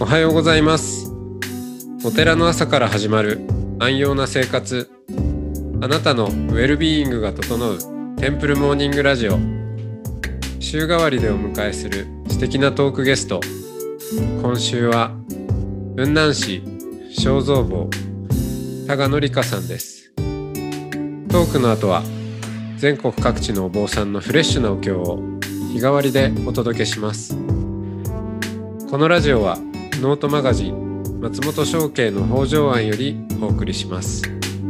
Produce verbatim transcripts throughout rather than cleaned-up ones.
はようございます。お寺の朝から始まる安養な生活、あなたのウェルビーイングが整うテンプルモーニングラジオ。週替わりでお迎えする素敵なトークゲスト。今週は雲南市正蔵坊多賀典香さんです。トークの後は全国各地のお坊さんのフレッシュなお経を日替わりでお届けします。このラジオはノートマガジン松本商家の北条庵よりお送りします。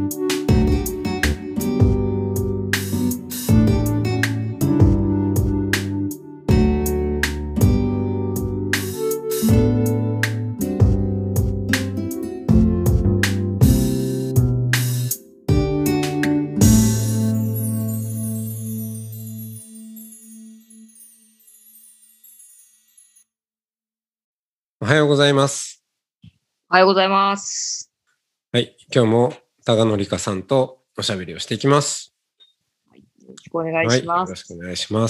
おはようございます。 おはようございます。 はい、今日も多賀典香さんとおしゃべりをしていきます。 はい、よろしくお願いします。 はい、よろしくお願いします。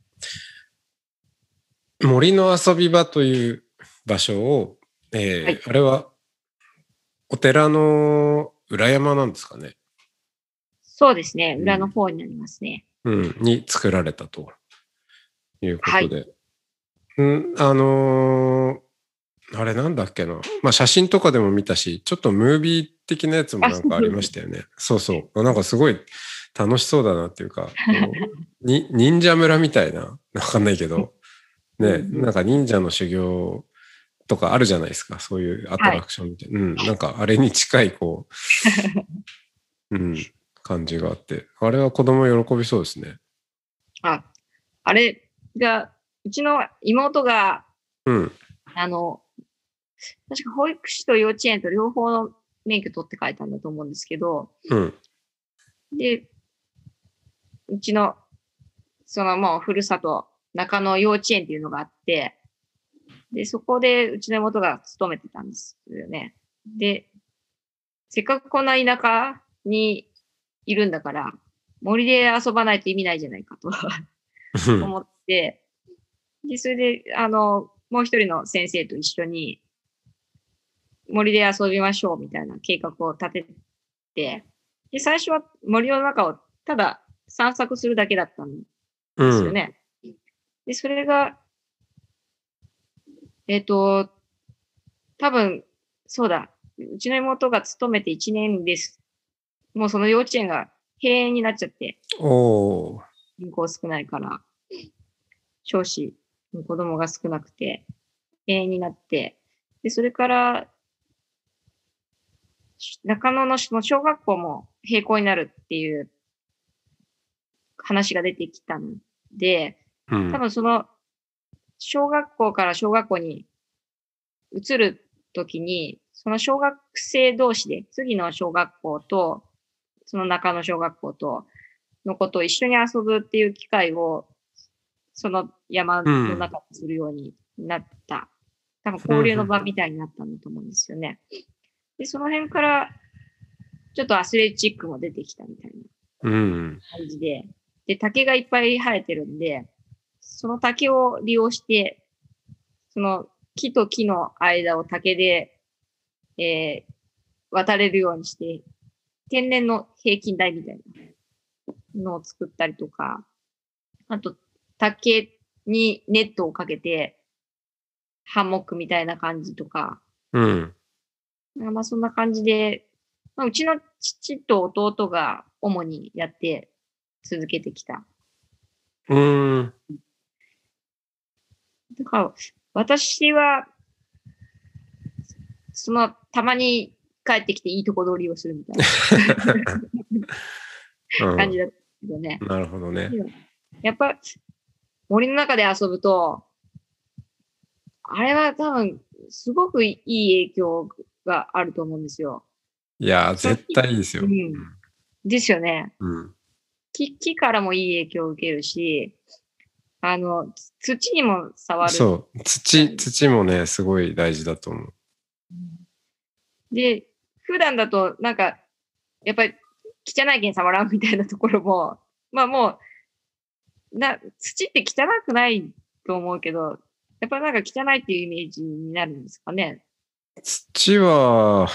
森の遊び場という場所を、えーはい、あれはお寺の裏山なんですかね。 そうですね、裏の方になりますね。 うん、うん、に作られたということで、はい、うん、あのー、あれなんだっけな、まあ写真とかでも見たし、ちょっとムービー的なやつもなんかありましたよね。そうそう、なんかすごい楽しそうだなっていうか、こうに忍者村みたいな、わかんないけど。ね、なんか忍者の修行とかあるじゃないですか、そういうアトラクションみたいな、はい、うん、なんかあれに近いこう、うん、感じがあって、あれは子供喜びそうですね。 あ、あれがうちの妹が、 うん、あの確か保育士と幼稚園と両方の免許取って書いたんだと思うんですけど、 うん、 で、うちのそのもうふるさと中野幼稚園っていうのがあって、で、そこでうちの妹が勤めてたんですよね。で、せっかくこんな田舎にいるんだから、森で遊ばないと意味ないじゃないかと思って、で、それで、あの、もう一人の先生と一緒に森で遊びましょうみたいな計画を立てて、で、最初は森の中をただ散策するだけだったんですよね。うん、で、それが、えっと、多分、そうだ、うちの妹が勤めていちねんです。もうその幼稚園が閉園になっちゃって。 おー。 人口少ないから、少子の子供が少なくて、閉園になって、で、それから、中野の小学校も閉校になるっていう話が出てきたので、うん、多分その、小学校から小学校に移るときに、その小学生同士で、次の小学校と、その中野小学校と、のことを一緒に遊ぶっていう機会を、その山の中でするようになった。うん、多分交流の場みたいになったんだと思うんですよね。で、その辺から、ちょっとアスレチックも出てきたみたいな感じで、うん、で、竹がいっぱい生えてるんで、その竹を利用して、その木と木の間を竹で、えー、渡れるようにして、天然の平均台みたいなのを作ったりとか、あと、竹にネットをかけて、ハンモックみたいな感じとか、 うん。 まあそんな感じで、まあ、うちの父と弟が主にやって続けてきた。 うーん。 だから、私は、その、たまに帰ってきていいとこ取りをするみたいな感じだったけどね。 うん、なるほどね。 やっぱ、森の中で遊ぶと、あれは多分、すごくいい影響があると思うんですよ。 いや、絶対いいですよ。 うん、ですよね。 うん、 木、木からもいい影響を受けるし、あの、土にも触る。 そう、土、土もね、すごい大事だと思う。 で、普段だと、なんか、やっぱり、汚いけん触らんみたいなところも、まあもう、な、土って汚くないと思うけど、 やっぱなんか汚いっていうイメージになるんですかね。 土は、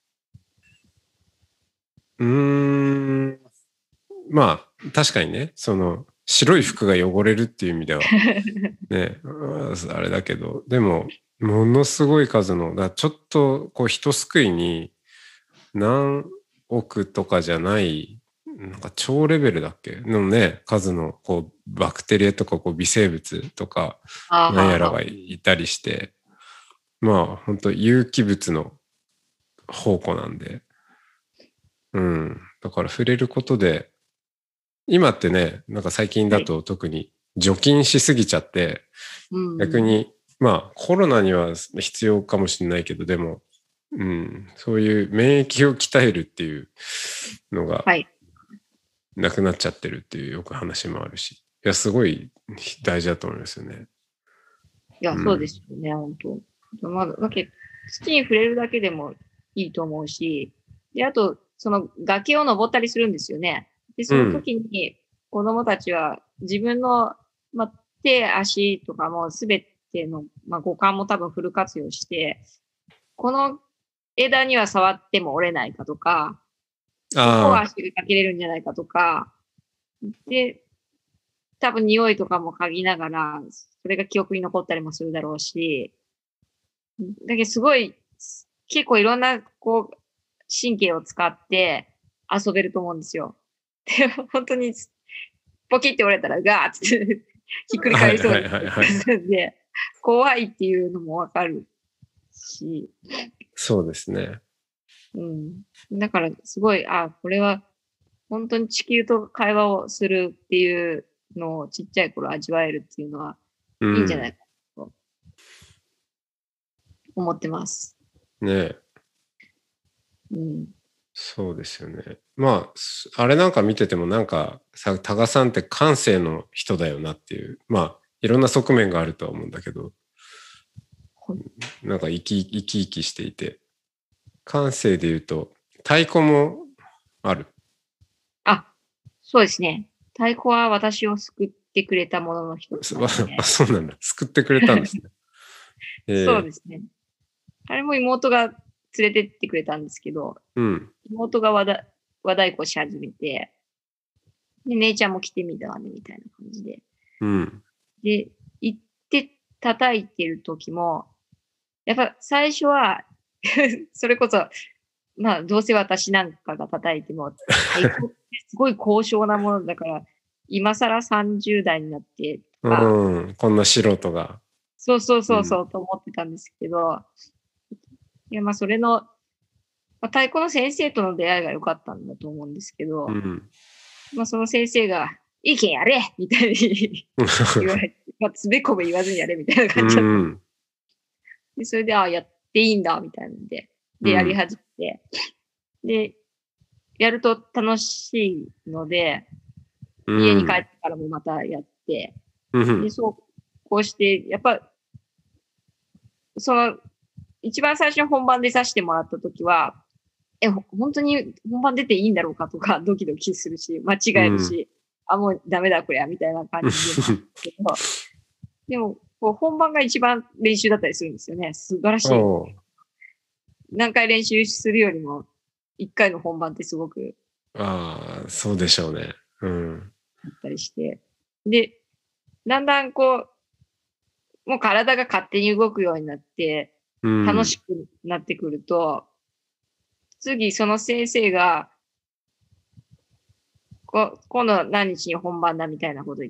うーん、まあ、確かにね、その、白い服が汚れるっていう意味では、ね、あれだけど、でも、ものすごい数の、だちょっと、こう、一すくいに、何億とかじゃない、なんか超レベルだっけのね、数の、こう、バクテリアとか、こう、微生物とか、 あなんやらははがいたりして、まあ、本当有機物の宝庫なんで、うん。だから触れることで、今ってね、なんか最近はい。 だと特に除菌しすぎちゃって、 うん。 逆に、まあコロナには必要かもしれないけど、でも、うん、そういう免疫を鍛えるっていうのがはい。 なくなっちゃってるっていうよく話もあるし、いや、すごい大事だと思いますよね。 いや、そうでうん。 すよね、本当。まあ、だけ土に触れるだけでもいいと思うし、で、あと、その崖を登ったりするんですよね。で、そのうん。 時に子供たちは自分の、まあ、手、足とかもすべての、まあ、五感も多分フル活用して、この枝には触っても折れないかとか、ここはあ足がかけれるんじゃないかとか、で、多分匂いとかも嗅ぎながら、それが記憶に残ったりもするだろうし、だけどすごい、結構いろんな、こう、神経を使って遊べると思うんですよ。で、本当に、ポキって折れたらガーッてひっくりあ、はいは返りそうにいはいはい。 なるんで、怖いっていうのもわかるし、 そうですね。 うん。だからすごい、あ、これは本当に地球と会話をするっていうのをちっちゃい頃味わえるっていうのはうん。 いいんじゃないかと思ってます。 ね。 うん。 そうですよね。まあ、すあれなんか見ててもなんかさ、多賀さんって感性の人だよなっていう、まあ、いろんな側面があるとは思うんだけど、なんか生き生き生きしていて、感性で言うと、太鼓もある。 あ、そうですね。太鼓は私を救ってくれたものの一つそなのあ、 で。 そうなんだ。救ってくれたんですね。えそうですね。あれも妹が連れてってくれたんですけど、 ー、うん、 妹が和だ和太鼓し始めて、で、姉ちゃんも来てみたわね、みたいな感じで。 うん、 で、行って叩いてる時も、やっぱ最初はそれこそ、まあ、どうせ私なんかが叩いても、太鼓ってすごい高尚なものだから、今更さんじゅう代になってとか、 うん、こんな素人が。 そうそううん、 そうそうと思ってたんですけど、いや、まあ、それの、まあ、太鼓の先生との出会いが良かったんだと思うんですけど、 うん。 まあ、その先生が、いいけんやれみたいに言われて、まあ、つべこべ言わずにやれみたいなう感じだったんん、 で、それで、ああ、やっていいんだ、みたいなんで、で、やりうん、 始めて、で、やると楽しいので、 う家に帰っん、 てからもまたやって、で、 うん、 そう、こうして、やっぱ、その、一番最初に本番出させてもらった時は、え、本当に本番出ていいんだろうかとか、ドキドキするし、間うん。 違えるし、あ、もうダメだ、こりゃ、みたいな感じでもあるけど、でも、こう本番が一番練習だったりするんですよね。素晴らしい。 おう。 何回練習するよりも、一回の本番ってすごくああ、そうでしょうね。うん。 あったりして。で、だんだんこう、もう体が勝手に動くようになって、 うん。 楽しくなってくると、次その先生が、こ今度何日に本番だみたいなこと言って、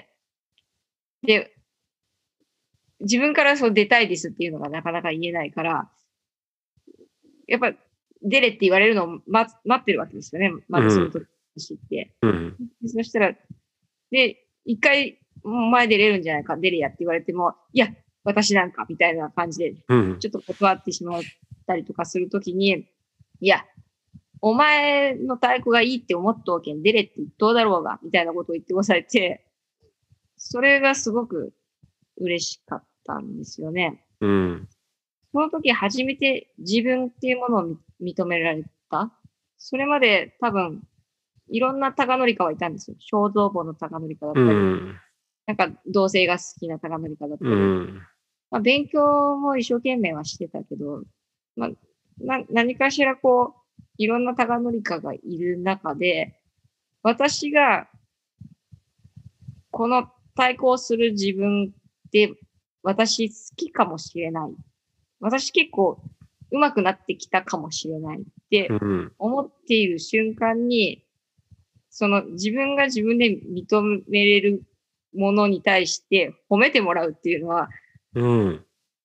で、自分からそう出たいですっていうのがなかなか言えないから、やっぱ出れって言われるのを待待ってるわけですよね。まだそのうん。 時って。 うん。 でそしたら、で、一回前出れるんじゃないか、出れやって言われても、いや、私なんか、みたいな感じで、 うん。 ちょっと断ってしまったりとかするときに、いや、お前の太鼓がいいって思っとうけん、出れって言っとうだろうが、みたいなことを言ってくだされて、それがすごく嬉しかったんですよね。 うん。 その時初めて自分っていうものを認められた。それまで多分、いろんな高則家はいたんですよ。肖像母の高則家だっうたり、 ん。 なんか同性が好きな高則家だっうたり。 ん。 まあ、勉強も一生懸命はしてたけど、まあ、な何かしらこう、いろんなタガノリカがいる中で、私が、この対抗する自分って私好きかもしれない。私結構上手くなってきたかもしれないって思っている瞬間に、その自分が自分で認めれるものに対して褒めてもらうっていうのは、 うん、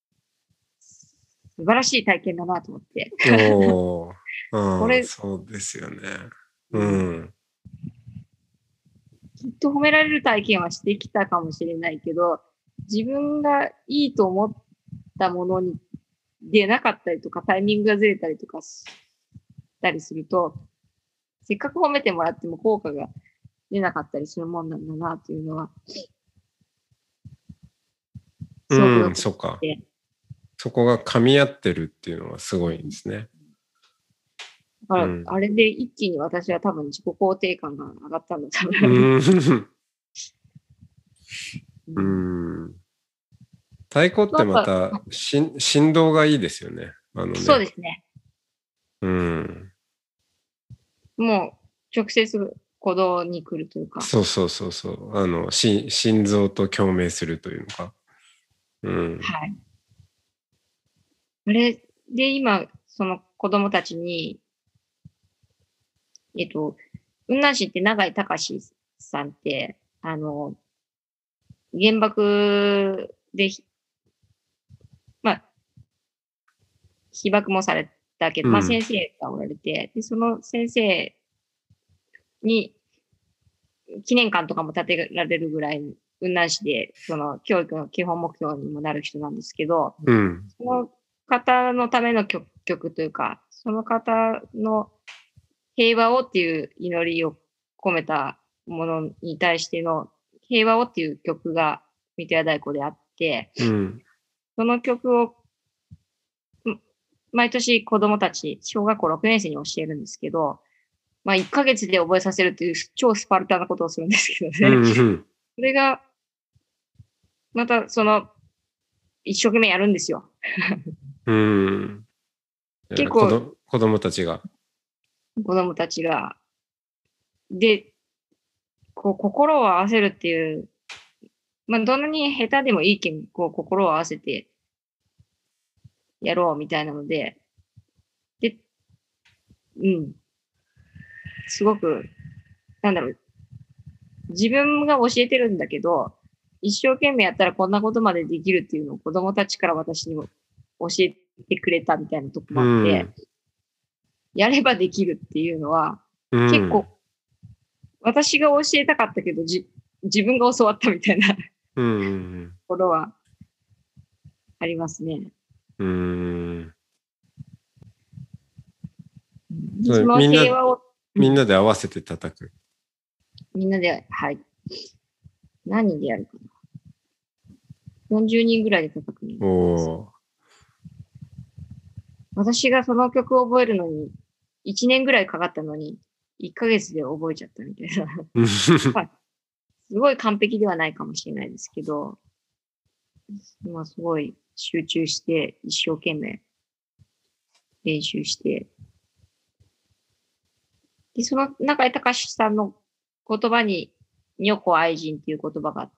素晴らしい体験だなと思って。 おー、 これ、 そうですよね。うん。 きっと褒められる体験はしてきたかもしれないけど、自分がいいと思ったものに出なかったりとか、タイミングがずれたりとかしたりすると、せっかく褒めてもらっても効果が出なかったりするもんなんだなというのは、 すごくよくて、うん、そっか。そこが噛み合ってるっていうのはすごいんですね。 だから、うん、あれで一気に私は多分自己肯定感が上がったんだと思う。 うん。太鼓ってまたし振動がいいですよね。あのね。 そうですね。 うん。 もう直接鼓動に来るというか。 そうそうそうそう。あのし心臓と共鳴するというのか。うん。 はい。あれで今その子供たちに、えっと雲南市って永井隆さんってあの原爆でまあ被爆もされたけど、うん、まあ先生がおられて、でその先生に記念館とかも建てられるぐらい、雲南市で、その教育の基本目標にもなる人なんですけど、 うん、 その方のための曲、曲というか、その方の平和をっていう祈りを込めたものに対しての平和をっていう曲が水戸屋太鼓であって、 うん、 その曲を毎年子供たち、小学校ろくねん生に教えるんですけど、まあ、いっかげつで覚えさせるっていう超スパルタなことをするんですけどね。 うんうん、 それが、また、その、一生懸命やるんですよ。 うん。結構子、子供たちが。 子供たちが。で、こう、心を合わせるっていう、まあ、どんなに下手でもいいけん、こう、心を合わせて、やろうみたいなので、で、うん。すごく、なんだろう。自分が教えてるんだけど、一生懸命やったらこんなことまでできるっていうのを子供たちから私にも教えてくれたみたいなとこもあって、うん、やればできるっていうのは、うん、結構、私が教えたかったけど、じ自分が教わったみたいなところはありますね。 うん。 その平和をみんなで合わせて叩く。 みんなで、はい。何人でやるかな。よんじゅうにんぐらいで叩くの。 おー。 私がその曲を覚えるのに、いちねんぐらいかかったのに、いっかげつで覚えちゃったみたいな。まあ、すごい完璧ではないかもしれないですけど、まあ、すごい集中して、一生懸命練習して、で、その中井隆さんの言葉に、女子愛人っていう言葉があって、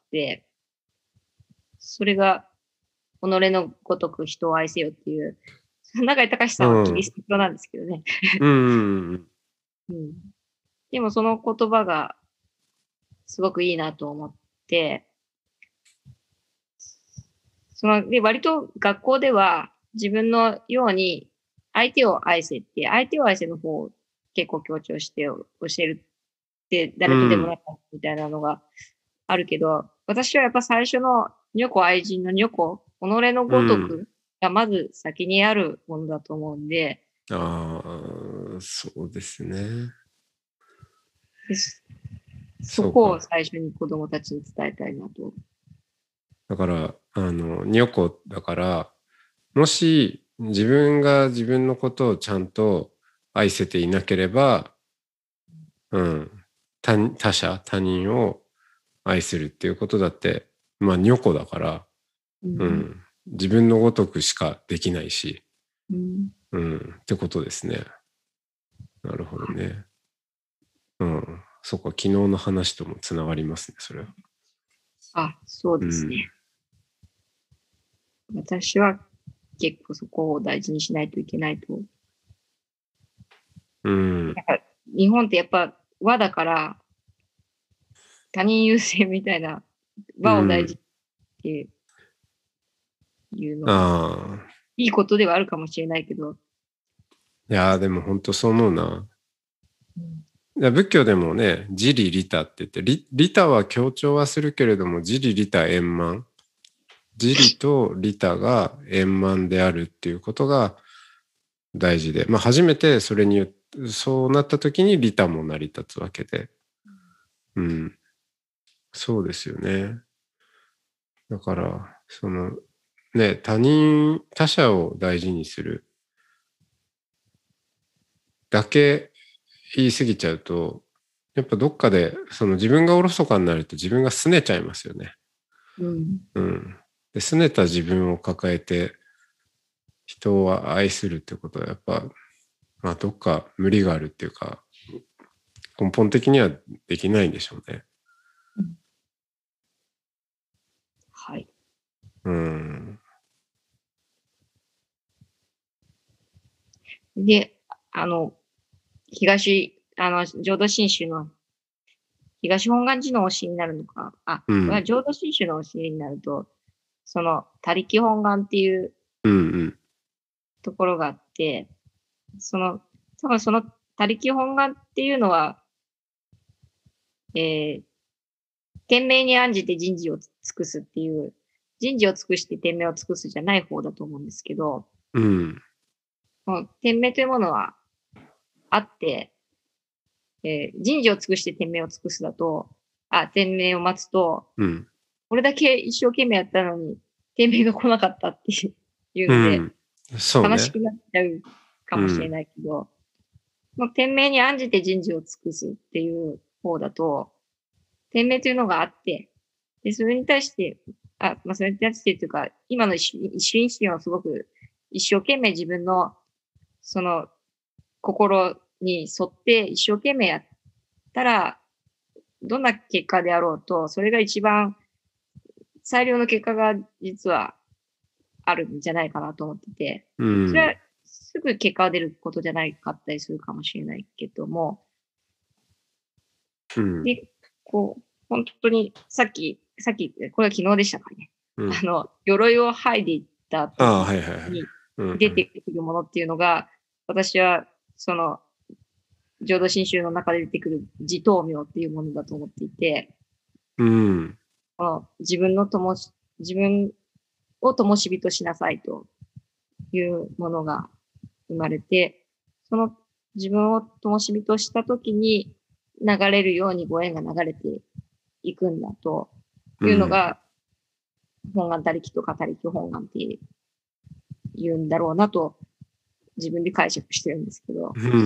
それが、己のごとく人を愛せよっていう、中井隆さんはキリスト教なんですけどね。 うんうんうん、でもその言葉がすごくいいなと思って、そので割と学校では自分のように相手を愛せって、相手を愛せの方を結構強調して教えるって誰とでもなったみたいなのがあるけど、うん、私はやっぱ最初の女子愛人の女子、己のごとくがまず先にあるものだと思うんで。 うん、ああ、そうですね。 そこを最初に子供たちに伝えたいなと。 だから、あの、女子だから、もし自分が自分のことをちゃんと愛せていなければ、うん、他、他者、他人を愛するっていうことだって、まあ、女子だから、うん、うん、 自分のごとくしかできないし、 うん、 うん、ってことですね。なるほどね。うん、そっか、昨日の話ともつながりますね、それは。 あ、そううですん、 ね。私は結構そこを大事にしないといけないと。 うん、 なんか日本ってやっぱ和だから他人優先みたいなう和を大事ん。 っていうのがああ、 いいことではあるかもしれないけど、 いやーでも本当そう思うな。 うん、 いや仏教でもね、自利利他って言って、利利他は強調はするけれども、自利利他円満。自利と利他が円満であるっていうことが大事で、まあ初めてそれによって、そうなった時に利他も成り立つわけで。うん。そうですよね。だから、その、ね、他人、他者を大事にするだけ言い過ぎちゃうと、やっぱどっかで、その自分がおろそかになると自分が拗ねちゃいますよね。 うん、 うん。で、拗ねた自分を抱えて人を愛するってことはやっぱ、まあどっか無理があるっていうか、根本的にはできないんでしょうね。 うん、はい。 うん。 で、あの、東、あの、浄土真宗の東本願寺の教えになるのか。あ、 うん。 これは浄土真宗の教えになると、その、他力本願っていううんうんところがあって、その、多分その他力本願っていうのは、えー、天命に案じて人事を尽くすっていう、人事を尽くして天命を尽くすじゃない方だと思うんですけど、 うん。 もう天命というものはあって、えー、人事を尽くして天命を尽くすだと、あ、天命を待つと、 うん。 これだけ一生懸命やったのに、天命が来なかったっていうので、 うん。そうね。 悲しくなっちゃうかもしれうん。 ないけど、もう天命に案じて人事を尽くすっていう方だと、天命というのがあって、で、それに対して、あ、まあ、それに対してというか、今の一瞬一瞬はすごく一生懸命自分の、その、心に沿って一生懸命やったら、どんな結果であろうと、それが一番最良の結果が実はあるんじゃないかなと思ってて、 うそれはん。 すぐ結果が出ることじゃないかったりするかもしれないけども、 うん。 で、こう、本当にさっき、さっき、これは昨日でしたかね。 うん。 あの、鎧を剥いでいったああ、 時はいはいはい。 にうんうん。 出てくるものっていうのが、私は、その、浄土真宗の中で出てくる自灯明っていうものだと思っていて、 うん。 この自分の灯し、自分を灯火としなさいというものが生まれて、その自分を灯火としたときに流れるようにご縁が流れていくんだというのうん。 が、本願他力とか他力本願って言うんだろうなと自分で解釈してるんですけど。 うんうんうん。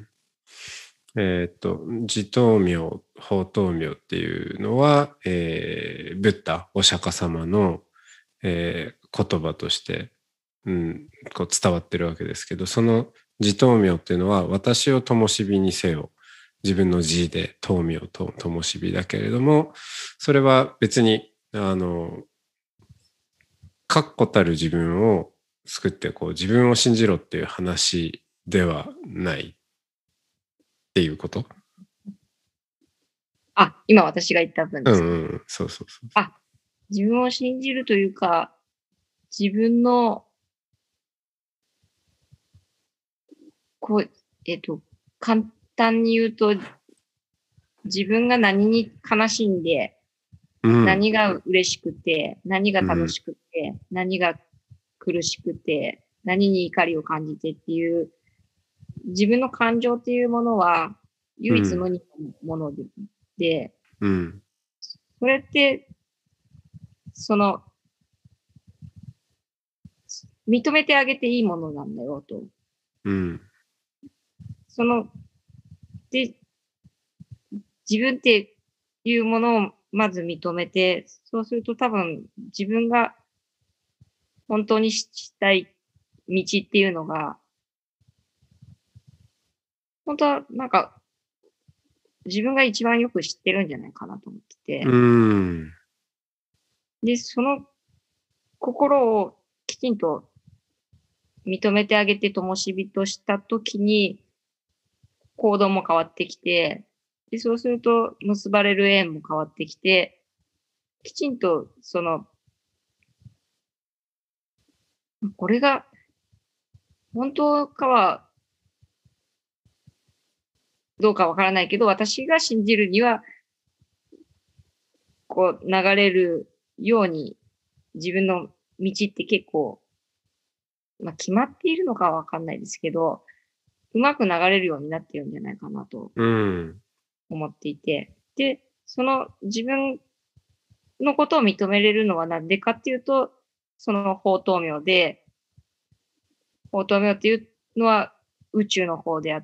えーっと、自灯明、法灯明っていうのは、えー、ブッダ、お釈迦様の、えー言葉として、うん、こう伝わってるわけですけど、その自灯明っていうのは、私を灯火にせよ。自分の字で灯明と灯火だけれども、それは別に、あの、確固たる自分を作って、こう、自分を信じろっていう話ではないっていうこと。 あ、今私が言った分ですか。 うんうん、そうそうそう。 あ、自分を信じるというか、自分の、こう、えっと、簡単に言うと、自分が何に悲しんで、 うん、 何が嬉しくて、何がうん、 楽しくて、何が苦しくて、何に怒りを感じてっていう、自分の感情っていうものは、 うん、 唯一無二のもので、でうん、 それって、その、認めてあげていいものなんだよと。 うん、 その、で、自分っていうものをまず認めて、そうすると多分自分が本当にしたい道っていうのが、本当はなんか、自分が一番よく知ってるんじゃないかなと思ってて。 うん。 で、その心をきちんと認めてあげて灯火としたときに、行動も変わってきて、で、そうすると結ばれる縁も変わってきて、きちんとその、これが本当かはどうかわからないけど、私が信じるには、こう流れるように自分の道って結構、まあ決まっているのかはわかんないですけど、うまく流れるようになってるんじゃないかなと思っていて、で、その自分のことを認めれるのはなんでかっていうと、その法灯明で、法灯明っていうのは宇宙の方であって、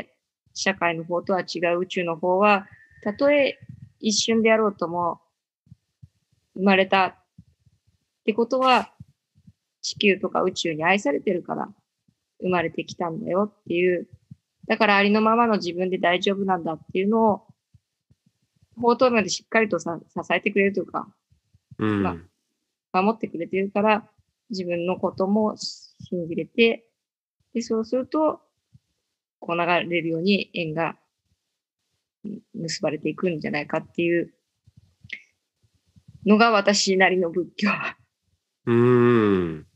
社会の方とは違う宇宙の方は、たとえ一瞬であろうとも、生まれたってことは、地球とか宇宙に愛されてるから生まれてきたんだよっていう、だからありのままの自分で大丈夫なんだっていうのを、法灯明でしっかりとさ支えてくれるというか、 うん、 まあ、守ってくれてるから、自分のことも信じれて、で、そうすると、こう流れるように縁が結ばれていくんじゃないかっていうのが私なりの仏教。 うーん。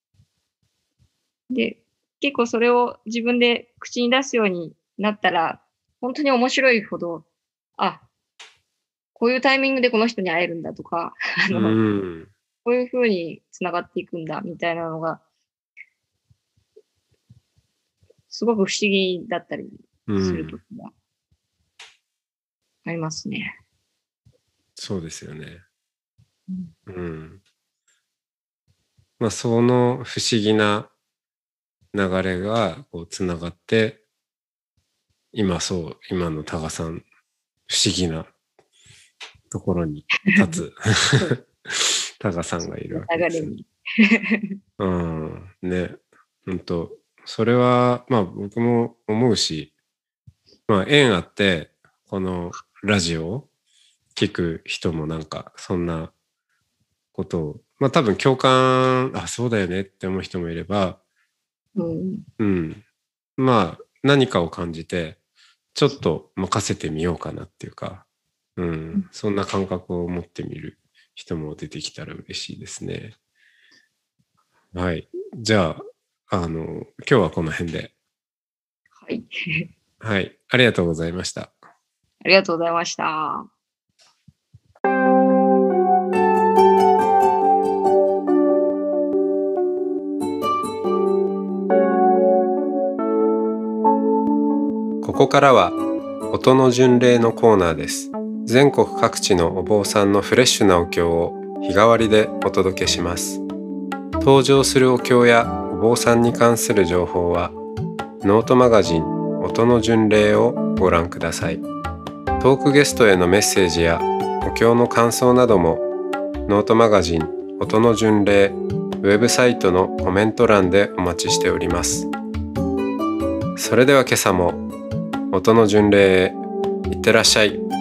で、結構それを自分で口に出すようになったら、本当に面白いほど、あ、こういうタイミングでこの人に会えるんだとか、あの、 うんこういう風に繋がっていくんだみたいなのが、すごく不思議だったりする時がありますね。 そうですよね。 うん。 うん。まあ、その不思議な流れがこうつながって、今そう、今のタガさん、不思議なところに立つタガさんがいるわけですよね。うん、ね。本当それは、まあ僕も思うし、まあ縁あって、このラジオを聞く人もなんか、そんなことを、まあ多分共感、あ、そうだよねって思う人もいれば、 うん、 うん。まあ何かを感じて、ちょっと任せてみようかなっていうか、うん。そんな感覚を持ってみる人も出てきたら嬉しいですね。はい。じゃあ、あの、今日はこの辺で。 はい。 はい。ありがとうございました。 ありがとうございました。 ここからは音の巡礼のコーナーです。全国各地のお坊さんのフレッシュなお経を日替わりでお届けします。登場するお経やお坊さんに関する情報はノートマガジン音の巡礼をご覧ください。トークゲストへのメッセージやお経の感想などもノートマガジン音の巡礼ウェブサイトのコメント欄でお待ちしております。それでは今朝も音の巡礼へいってらっしゃい。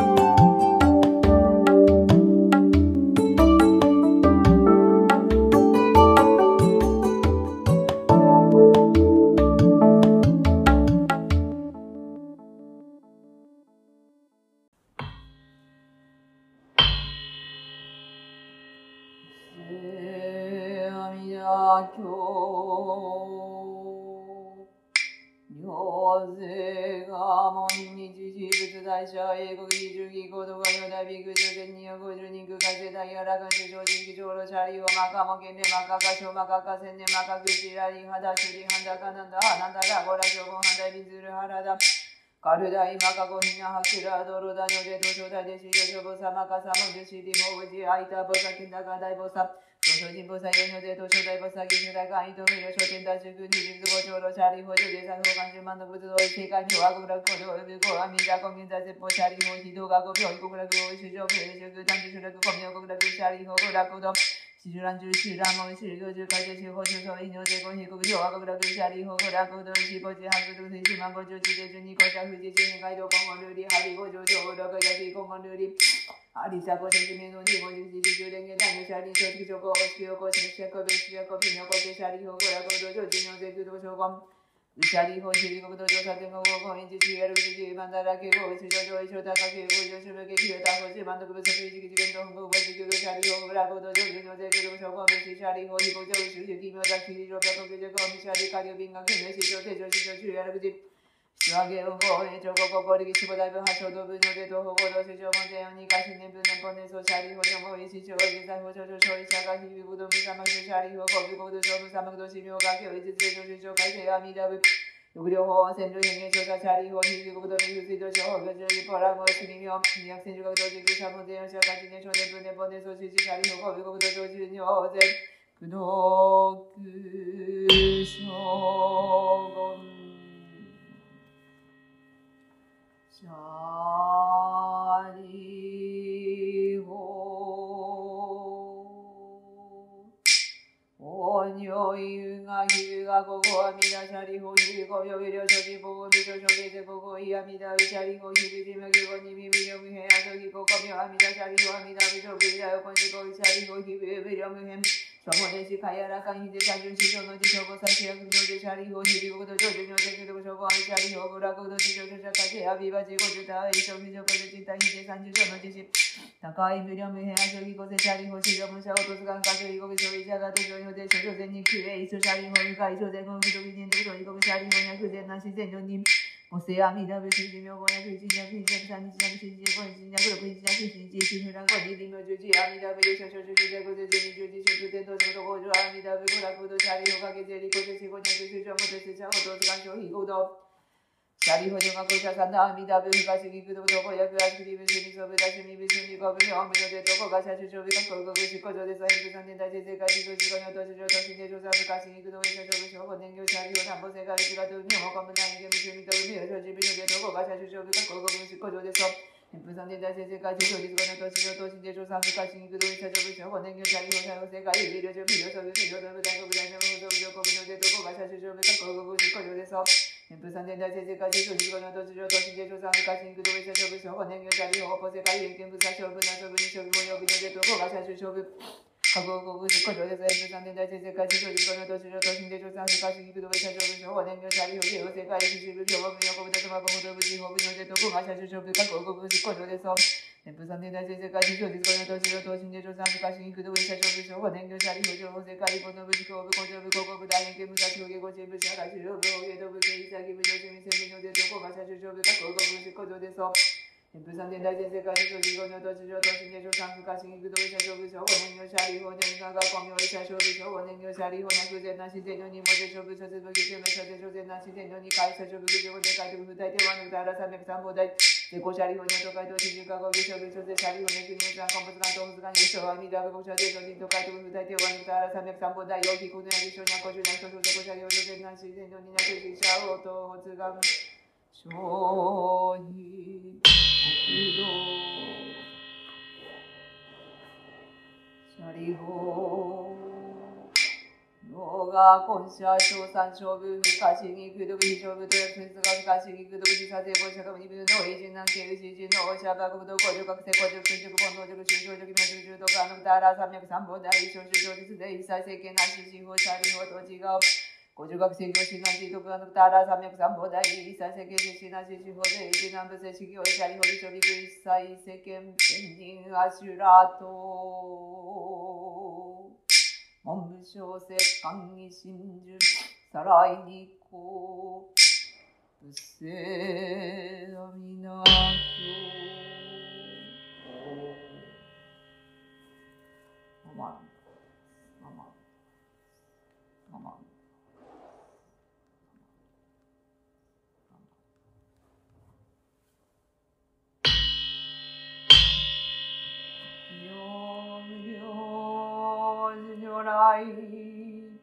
カルダイマカゴヒナハキラドロダニョデドショダデシジョボサマカサマデシディモウジアイタボサキンダガダイボサドショジンボサヨニョデドショダイボサキンダガイトミロショテンダシグニジズボチョロシャリホジュデサホカンジュマンドブズドイセカミワグラコドウビゴアミダコミンダゼポシャリホヒドガゴビョイゴグラグオシジョブエジュグダンジュシュラグコミオゴグラグシャリホグラコドシュランジュシュラモンシュリゴジュカジュシュホシュソイニョゼコヒコブジョワコグラグシャリホコラコドシボジハグドシシマゴジュチデジュニコシャフジシニカイドコンゴルリハリゴジョジョウロガヤキコンゴルリアリサコシキメノニゴジュジジュレンゲダニシャリショキジョコオシキヨコシシャコベシャコピニョコケシャリホコラコドジョジニョゼクドショコンシャリホシリコドジョサテンゴゴコインジシエルジジマンダラケゴシジョジョイショタカケゴジョシュベケキヨタコシマンドクブサクイジキジケンドホンゴバジキヨシャリホコラコドジョジニョゼクドショコンベシシャリホヒコジョウシュキミョザキリジョタコケジョコミシャリカリオビンガケメシジョテジョシジョシュヤルブジシュアゲウゴエチョコココリギシボダイブハショドブニョデトホコドシジョモンゼヨニカシネブネポネソシャリホジョモイシショイジサホショショショイシャガヒビブドミサマクシャリホコビコドショブサマクドシミョガケオイジゼジョシジョカイセアミダブ六両方線路変形調査チャリ法非国土水水道省法行事ポラゴシミミョ二百線路学道軸シャモゼヨシャカチネ少年分年本年総指示チャリ法国土上中に応ぜ苦毒将軍シャリ法おにょいうがひがここはみなしゃりほひびこびょびりょしょきぽこびちょしょけてここいやみだうしゃりほひびじめきこにみびりょむへんあそきここみょあみだしゃりほあみだびしょびらよこんじこいしゃりほひびびりょむへんしょもでしかやらかんひでさじゅんししょのじしょこさしやくのでしゃりほひびこどちょじゅにょできどしょこあいしゃりほぐらこどじしょしょしゃかせやびばじごじゅたいしょみじょこじちたひでさんじゅしょのじし高いびりょむへんあそきこせしゃりほしじょむしゃおとすがんかせいこびしょいしゃがとじょいのでしょしょぜにきゅえいすしゃりほみかいしょぜんごくどびにんどしょいこびしゃりほにゃくぜんなしぜんよにおせあみだぶしじみょうごにゃくいちにゃくいちにゃくさんにちにゃくしちにゃくごにちにゃくろくにちにゃくしちにちしふらんこにりのじゅじあみだぶりしょしょしょしょごぜじゅにじゅうじしゅくてんとしょとごじゅうあみだぶごらくどしゃりほかけぜりこせしごにゃくしゅしょもてししゃほとすがんしょひごどシャリホジョガコシャサンダアミダブフカシギクドドコヤクアシリブシミソブダシミビシミコブショウミノデトコガシャシュショビカココブシコジョデサヘブサンデンダジェゼカジドシゴニョトシジョトシゲジョザブカシギクドウシャショブショウコネンギョシャリホタンボセカウシガトウミョモコムナインゲムシミトウミヨショジビノデトコガシャシュショビカココブシコジョデソヘブサンデンダジェゼカジドシゴニョトシジョトシジェジョザブカシギクドウシャショブショウコネンギョシャリホタンボセカイビリョジョビリョショビビリョドブダコブダイノムドブジョコブノデトコガシャシュショビカココブシコジョデソ天風三年大先生会議所事故の土地上都市芸術三部会新駆動者勝負勝負年業者利用法世界偏見部差勝負な勝負に勝負も曜日のデート後が最終勝負各国国執行上です天風三年大先生会議所事故の土地上都市芸術三部会新駆動者勝負勝負年業者利用法世界一部両国の国でとまごほど部地方部のデート後が最終勝負各国国執行上です天風三年大先生会議所事故の土地上都市芸術三部会新駆動者勝負勝負年業者利用法世界一部の部地方部工場部広告部大偏見部差表現五千部社会主要部法芸動部経営者義務上市民専門のデート後が最終勝負各国国執行上です天風三年大先生会議所事故の土地上都市芸術三部会新駆動者勝負勝負年業者利用年間が公明者勝負勝負年業者利用なく全なし全のに文字勝負諸説武器救命諸説諸全なし全のに会社勝負上で書いて不体ではなくてあらさめく三宝大で公社利用に東海道新宿化合議勝負諸説社利用年金入山乾物関東物関優勝阿弥陀仏公社での人東海道不体ではなくてあらさめく三宝大陽気国内議勝にゃ公衆な人で公社利用諸全なし全のになくし社王と発願勝利国道シャリホ動画今社小三勝負不可思議空毒非勝負とやつが不可思議空毒自殺英語社会二部の偉人南京宇宙人の社学部道工場学生工場建築本能力修正力の集中とかのダラ三脈三本大小修正率で一切政権なし司法シャリホと違う工場学生業師南地特化のダラ三脈三本大一切政権実施なし司法で一南部正式業シャリホ理処理一切世間天人アシュラト文部小説官議真珠さらいにこううせあみなきょママママママ如来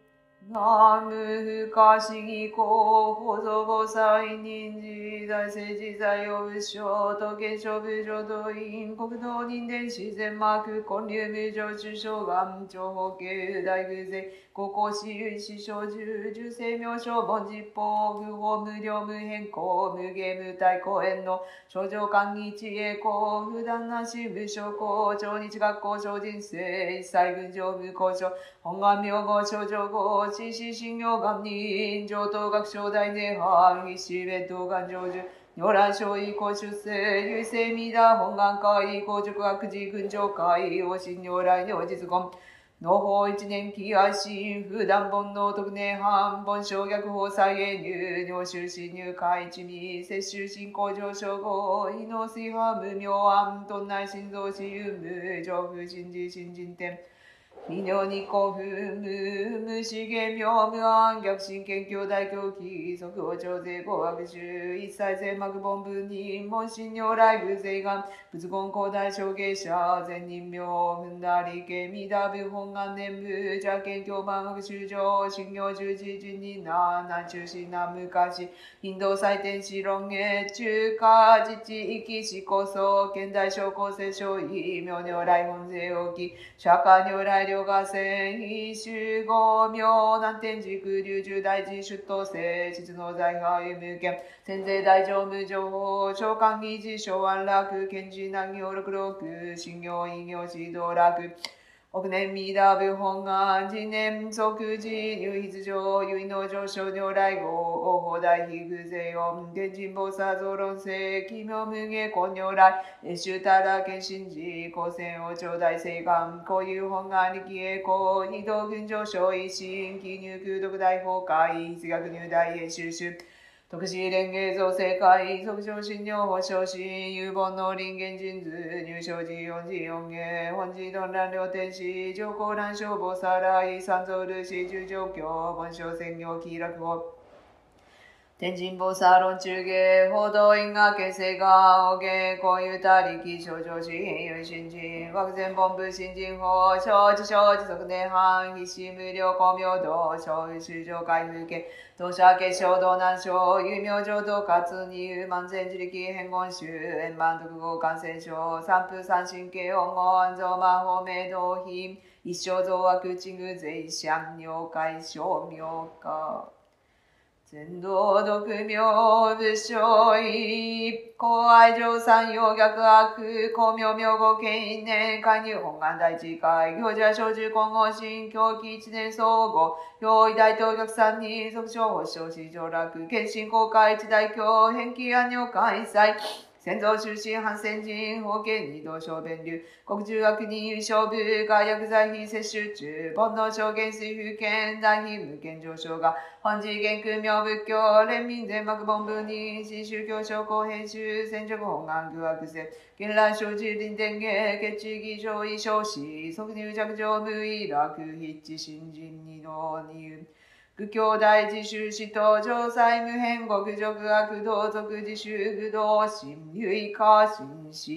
ナム不可思議公法祖母祭人事大聖自在用武将都県諸部浄土院国道人伝自然幕建立無常中小願長法系大偶然高校私有師小十十世名称凡実法不法無量無変更無芸無体公園の症状歓喜知恵公普段なし無償公超日学校小人生一切群上無交渉本願名号症状号知識信用願人上等学章大涅槃必死弁当願成就如来勝意公出世優勢弥陀本願会公直学寺群上会往生如来如実言農法一年期愛心普段煩悩特寧藩凡生逆法再現入尿臭侵入会一味摂取進行上昇後異能水派無明暗頓内心臓死有無上不信寺新人天微妙に興奮無無資源妙無安逆心研究大狂気即応徴税合学習一切全幕本文人門心如来偶税願仏言広大証芸者善人名踏んだり家弥陀部本願念部邪見教万学習上信行十字人人南南中心南昔印度祭典史論芸中華自治域思考層現代小構成小異妙如来本税大き釈迦如来両が戦非集合名南天竺流重大寺出頭生実の財派有無権先税大乗無情報召喚議事小安楽賢治南行六六信行異行指導楽億年弥陀部本願次年即時入筆上結の上昇如来号王法大非偶税音天神菩薩増論世奇妙無下根如来越州たら献身寺高専王朝大聖願こういう本願力栄光二道群上昇一心記入空読大法会筆学入大英収集特殊連芸造成会即昇信尿保証心有本の林源神図入賞寺四寺四芸本寺論乱両天使上皇乱消防さらい三蔵ルシ十条教本省専業喜楽法天神菩薩論中芸報道因果形成がお芸婚有他力症状心有新人惑前本部新人法承知承知即年半必死無料光明道小宇宙上回復家当社結晶道南省有名浄土かつ二万全自力変言宗円満特合感染症三風三神経音語安蔵魔法明道品一生増悪鎮具税相尿解消妙化全道独名武将一公愛上三陽逆悪公明明後権因年介入本願大智会行者小中混合心狂気一年総合用意大東逆三人即将保証市上楽献身公開一大教返帰安尿開催先祖出身反戦人法権二道小弁流国中学人優勝部が薬剤費摂取中煩悩証言水風権大費無権上昇が本寺元空明仏教連民全幕本部に新宗教商工編集戦直本願具悪性現来生寺林伝芸決地義上位少子即入着上無意楽筆致新人二の二愚教大自習使徒上祭無変極辱悪道族自習愚道心唯化心死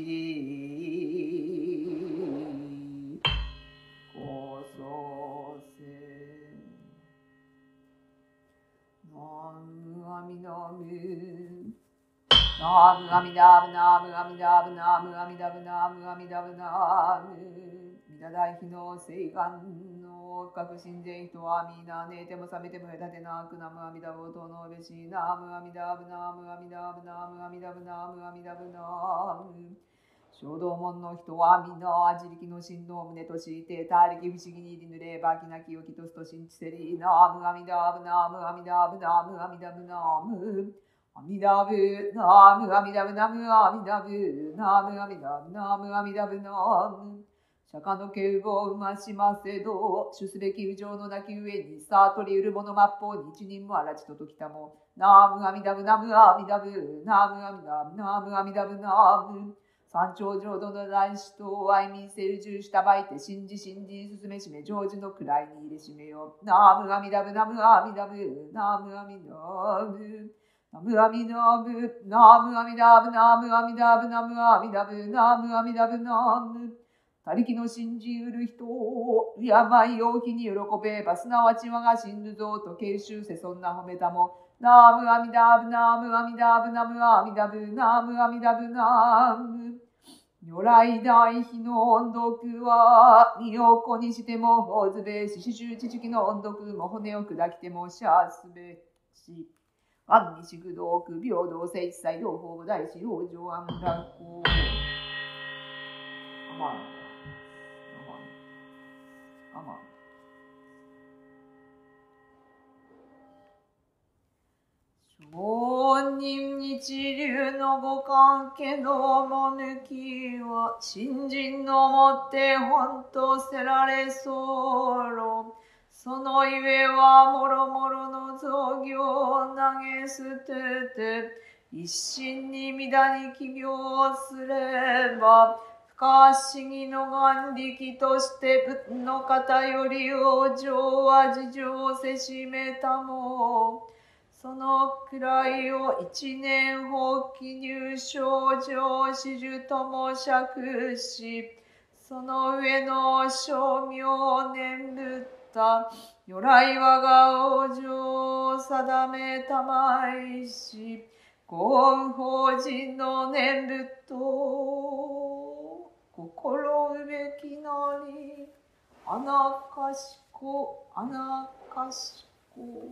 高僧性南無阿弥陀仏南無阿弥陀仏南無阿弥陀仏南無阿弥陀仏南無阿弥陀仏南無皆大悲の聖願の各心税人は皆寝ても覚めても隔てなく南無阿弥陀仏のべし南無阿弥陀仏南無阿弥陀仏南無阿弥陀仏南無阿弥陀仏南無衝動門の人は皆自力の心の胸として他力不思議に入りぬればきなきをきとすと信じせり南無阿弥陀仏南無阿弥陀仏南無阿弥陀仏南無阿弥陀仏南無阿弥陀仏南無阿弥陀仏南無阿弥陀仏南無阿弥陀仏南無釈迦の敬語を生ましませど、主すべき有情の泣き上に、さあ取りうる者末法に一人もあらちとときたも。ナムアミダブナムアミダブ、ナムアミダブナムアミダブナム。三頂浄土の大師と愛民せる重したばいて、信じ信じ進めしめ、成就の位に入れしめよ。ナムアミダブナムアミダブ、ナムアミダブ。ナムアミダブ、ナムアミダブ、ナムアミダブ、ナムアミダブ、ナムアミダブ、ナム。 他力の信じうる人を病陽気に喜べば、すなわち我が真如像と慶州せそんな褒めたも。ナムアミダブナムアミダブナムアミダブナムアミダブナム。如来大悲の音読は、身を粉にしてもほずべし、四周知識の音読も骨を砕きてもしゃすべし。万に宿道苦平等性一切同法大師往生安楽。アマン。アマン。上人日流のご関係のも抜きは、新人のもって本とせられそうろ。そのゆえはもろもろの造業を投げ捨てて、一心に乱に起業すれば、不可思議の眼力として仏の方より往生は事情せしめたも。そのくらいを一年法記入賞上始終とも釈し、その上の称名念仏た如来我が往生を定めたまいし、ご恩法人の念仏と心うべきなり、あなかしこあなかしこ。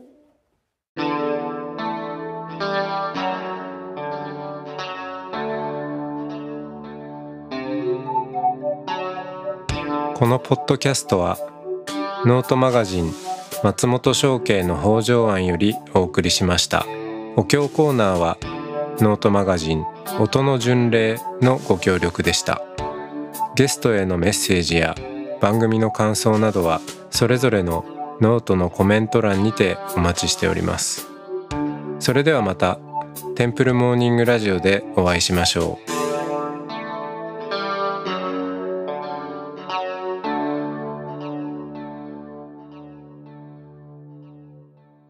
このポッドキャストはノートマガジン松本正慶の北条庵よりお送りしました。お経コーナーはノートマガジン音の巡礼のご協力でした。ゲストへのメッセージや番組の感想などはそれぞれのノートのコメント欄にてお待ちしております。それではまたテンプルモーニングラジオでお会いしましょう。